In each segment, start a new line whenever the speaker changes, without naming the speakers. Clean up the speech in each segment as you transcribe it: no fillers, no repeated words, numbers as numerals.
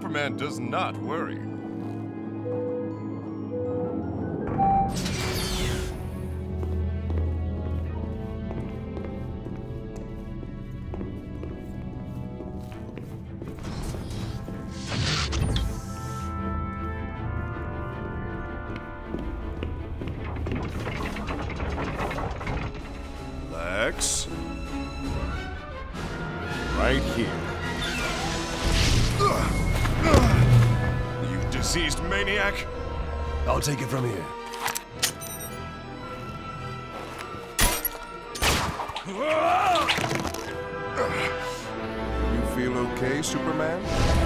Superman does not worry. Lex? Right here. You diseased maniac!
I'll take it from here.
You feel okay, Superman?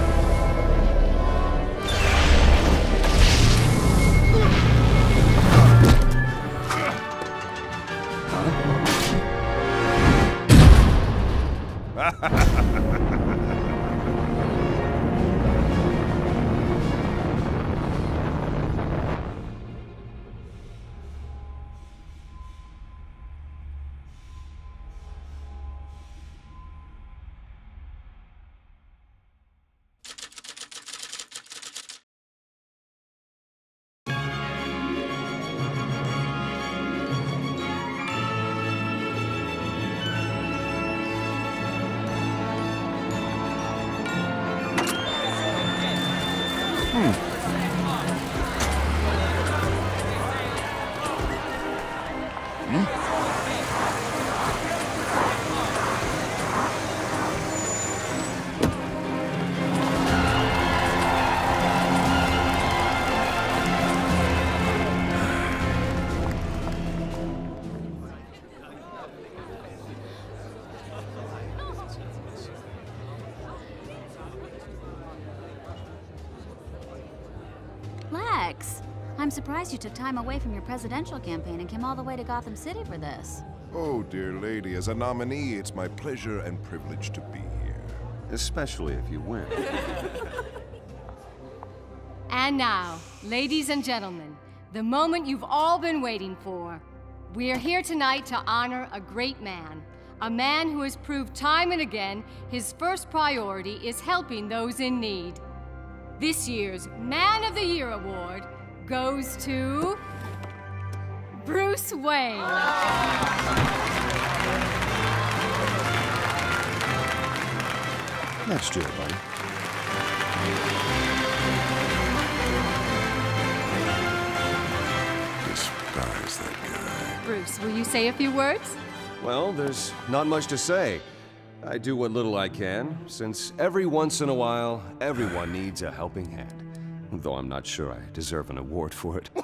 Lex, I'm surprised you took time away from your presidential campaign and came all the way to Gotham City for this.
Oh, dear lady, as a nominee, it's my pleasure and privilege to be here.
Especially if you win.
And now, ladies and gentlemen, the moment you've all been waiting for. We are here tonight to honor a great man. A man who has proved time and again his first priority is helping those in need. This year's Man of the Year award goes to Bruce Wayne.
Next year, buddy.
Despise that guy.
Bruce, will you say a few words?
Well, there's not much to say. I do what little I can, since every once in a while, everyone needs a helping hand. Though I'm not sure I deserve an award for it.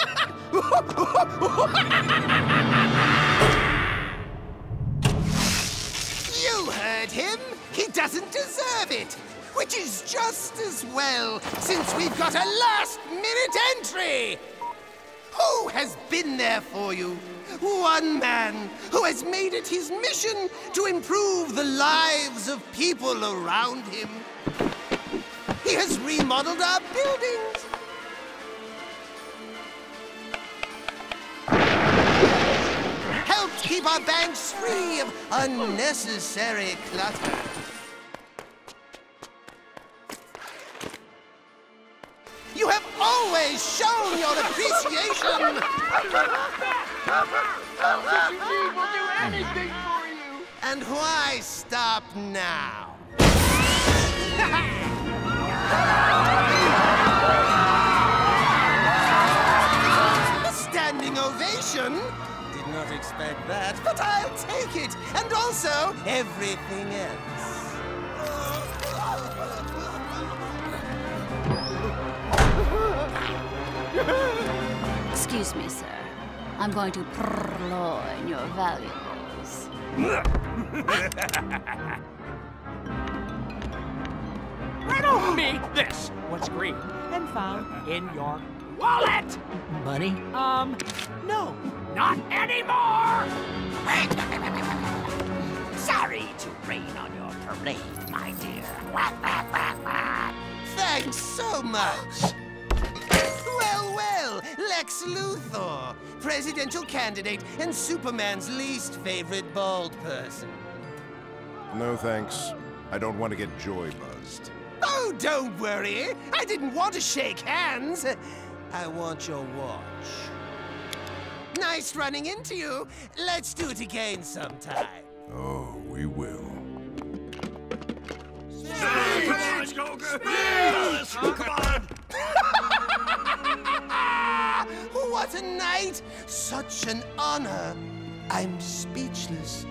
You heard him! He doesn't deserve it! Which is just as well, since we've got a last-minute entry! Who has been there for you? One man who has made it his mission to improve the lives of people around him. He has remodeled our buildings. Helped keep our banks free of unnecessary clutter. You have always shown your appreciation.
We'll do anything for you.
And why stop now? A standing ovation? Did not expect that, but I'll take it. And also everything else.
Excuse me, sir. I'm going to purloin your valuables.
Riddle me this. What's green and found in your wallet?
Money?
No, not anymore. Sorry to rain on your parade, my dear.
Thanks so much. Well, well, Lex Luthor, presidential candidate and Superman's least favorite bald person.
No thanks. I don't want to get joy buzzed.
Oh, don't worry. I didn't want to shake hands. I want your watch. Nice running into you. Let's do it again sometime.
Oh, we will.
Come on, Joker! Come on!
What a night! Such an honor. I'm speechless.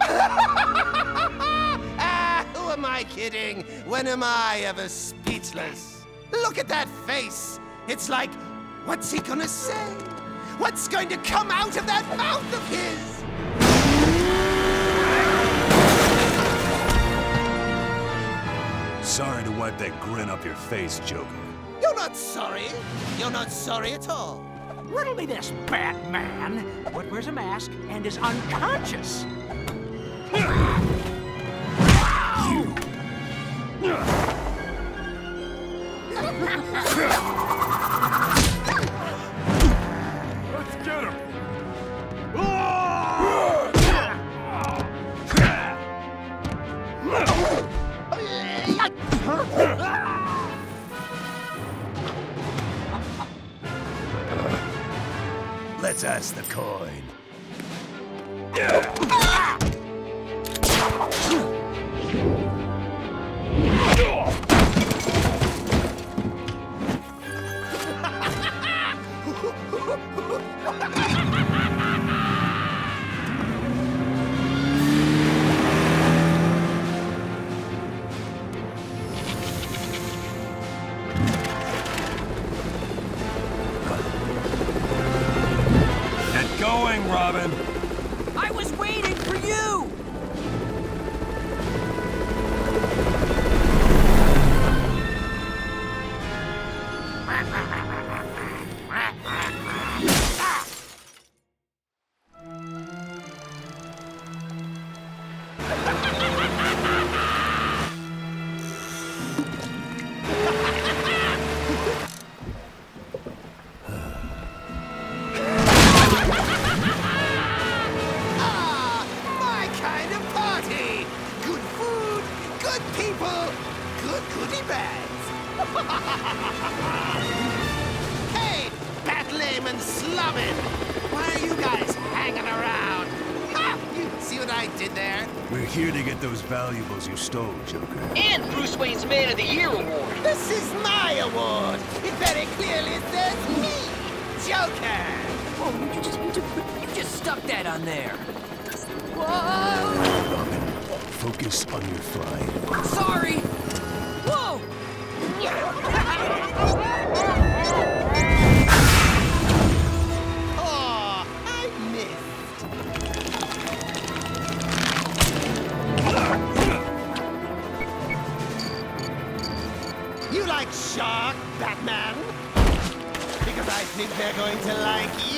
Who am I kidding? When am I ever speechless? Look at that face. It's like, what's he gonna say? What's going to come out of that mouth of his?
Sorry to wipe that grin off your face, Joker.
You're not sorry. You're not sorry at all.
Riddle me this, Batman. What wears a mask and is unconscious?
Let's get him!
Let's ask the coin.
Get going, Robin!
I was waiting for you!
My kind of party! Good food, good people, good goodie bags. Hey, Bat-Lame and Slumming! Why are you guys hanging around? Ha! You see what I did there?
We're here to get those valuables you stole, Joker.
And Bruce Wayne's Man of the Year award.
This is my award! It very clearly says me, Joker!
Oh, you just stuck that on there.
Robin, focus on your flying.
Sorry. Whoa!
Oh, I missed. You like shark, Batman? Because I think they're going to like you.